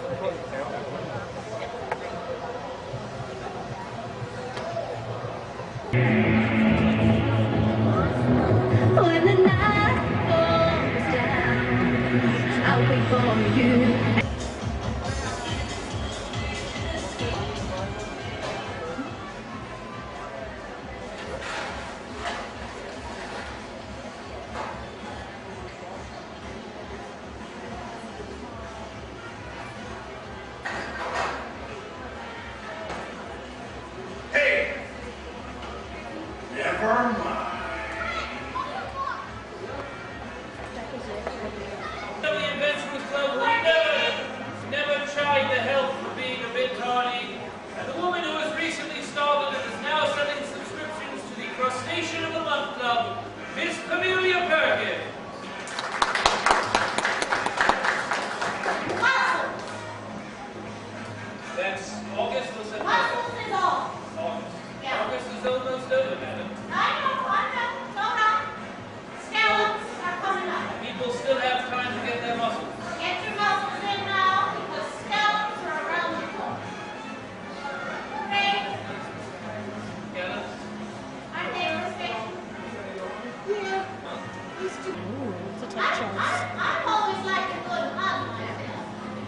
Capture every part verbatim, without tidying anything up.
When the night falls down, I'll wait for you. Hey! Never mind. The Adventurers Club will never, never chide the health for being a bit tardy. And the woman who has recently started and is now selling subscriptions to the Crustacean of the Month Club, Miss Camelia Perkins. That's August or September? Muscles is all. August. Yeah. August is almost over, madam. I know, I know. Hold on. Scallops are coming up. People still have time to get their muscles. Get your muscles in now because scallops are around the corner. Okay? Gallus? Aren't they respected? Yeah. Ooh, it's a I, tough choice. I, I've always liked a good hug myself.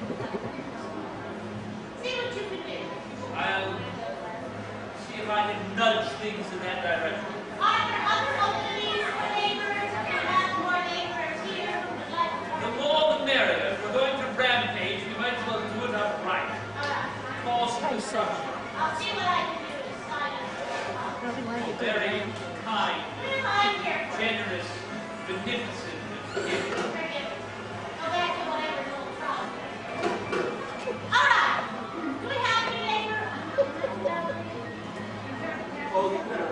See what you can do. I'll see if I can nudge things in that direction. Are there other openings for laborers? If you have more laborers here who would like to The work? more the merrier. If we're going to rampage, we might as well do it up right. All right. Cause some disruption. I'll see what I can do to sign up. Probably why you Very kind, What am I here for? generous, beneficent, and forgiving. Forgive me. Go back to whatever's old problem. All right. Do we have any labor? Oh, you better.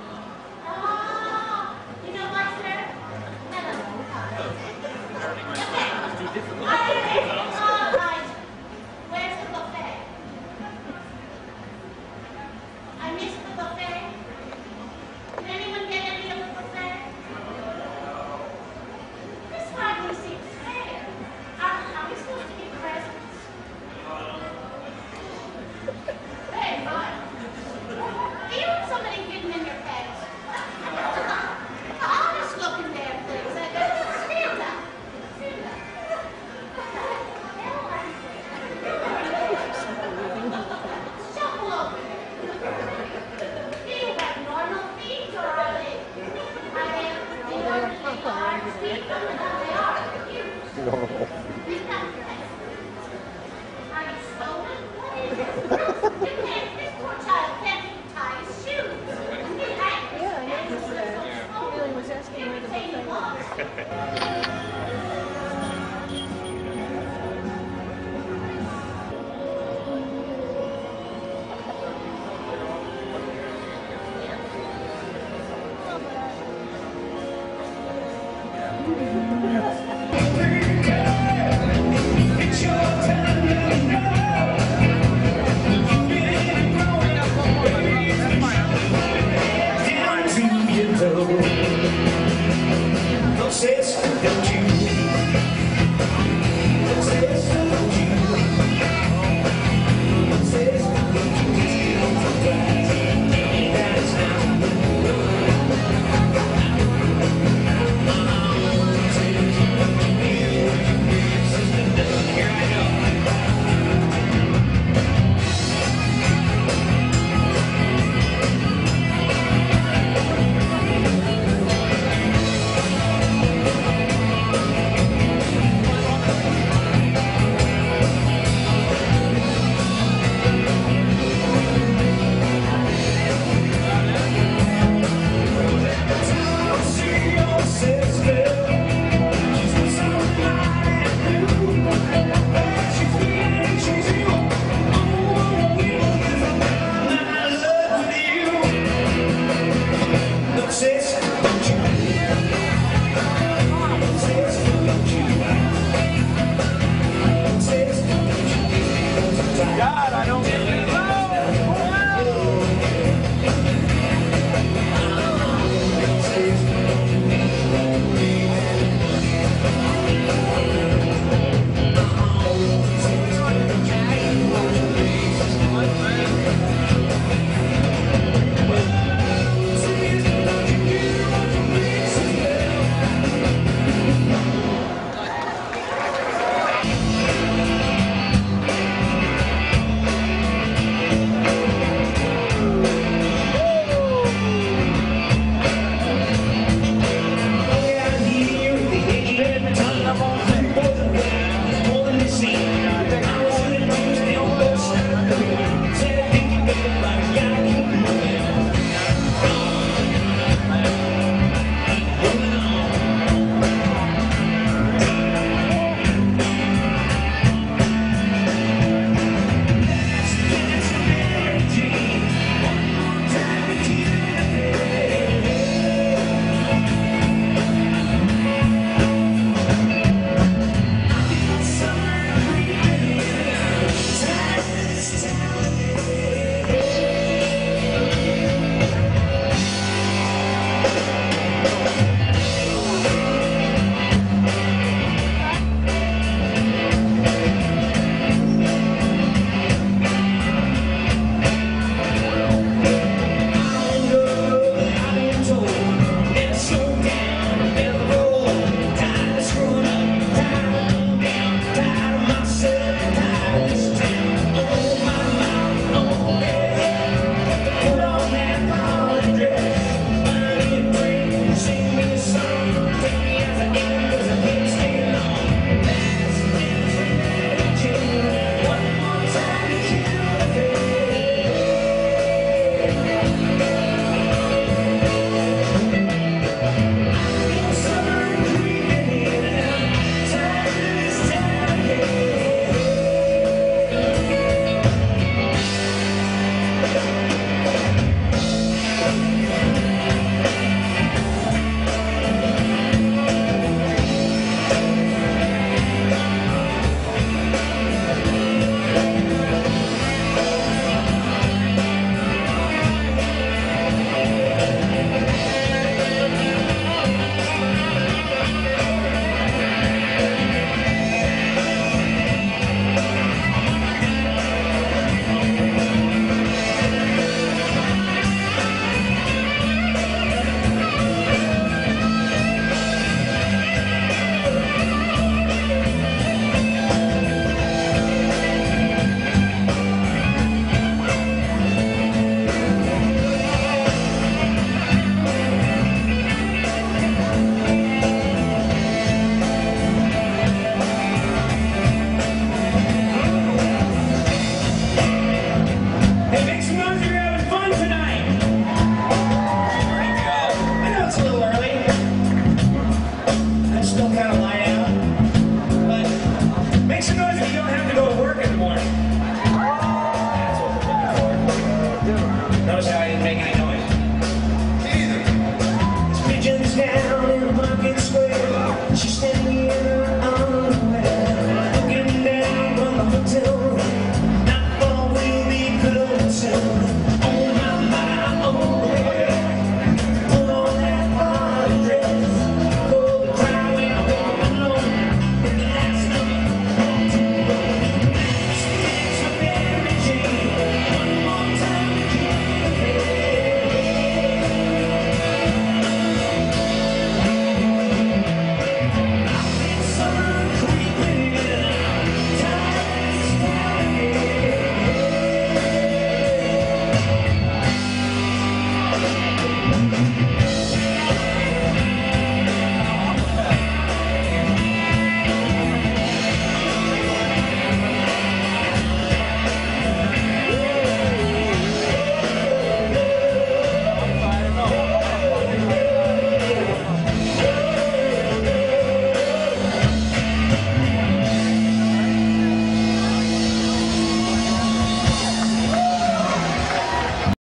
Oh, you know what's there? Hello. Apparently my Okay. is too difficult. Are there any